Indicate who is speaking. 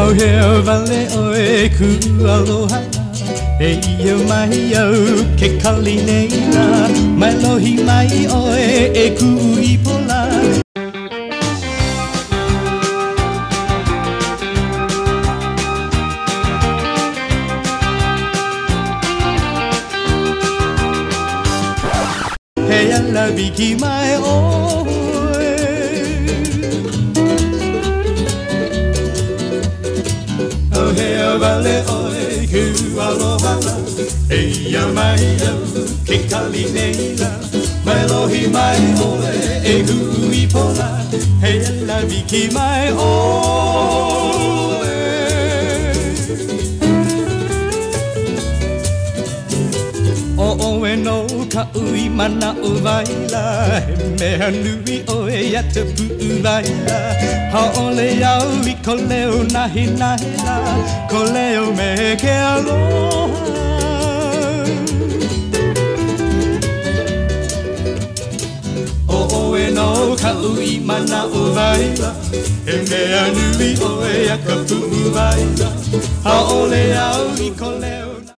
Speaker 1: Au hea vale oe ku aloha e ia mai au ke kali nei la mai lohi mai oe e ku ipola Hey ala biki mai oe Au hea vale oe ku aloha e ia mai au ke kali nei la mai lohi mai oe e ku ipola Hey ala biki mai oe O e no ka ui mana o vaila He mea nui o e ata pu vaila Ha o le au I ko leo nahi nahi la Ko leo me ke aloha O e no ka ui mana o vaila He mea nui o e ata pu vaila Ha o le au I ko leo